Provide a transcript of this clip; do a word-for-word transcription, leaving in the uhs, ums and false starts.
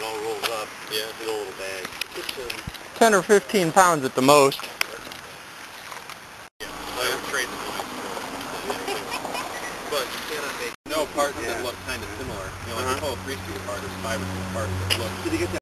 all rolls up. Yeah. In a little bag. It's, um, ten or fifteen pounds at the most. Yeah. I would trade the noise for it. But you cannot make no parts yeah. that look kind of similar. You know, like uh-huh. the whole three-speed car, there's five or six parts that look. Did you get that?